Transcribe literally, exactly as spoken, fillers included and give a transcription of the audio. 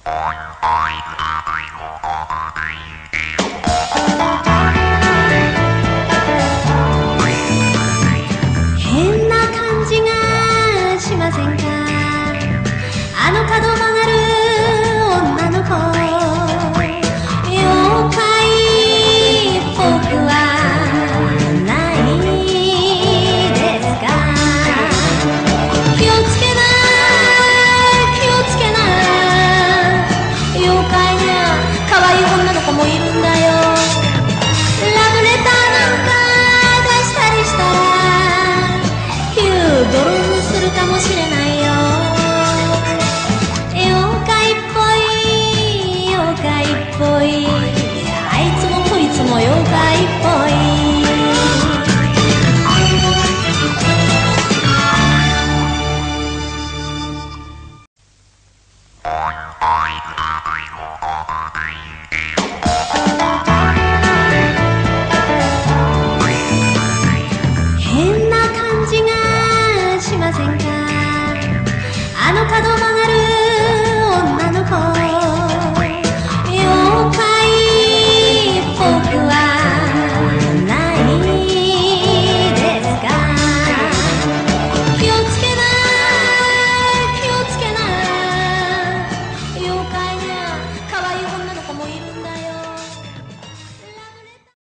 変な感じがしませんか？あの角曲がる女の子、妖怪っぽくはないですか？気をつけな気をつけな、妖怪には可愛い女の子もいるんだよ。ラブレターなんか出したりしたらヒュードローするかもしれないよ。妖怪っぽい妖怪っぽい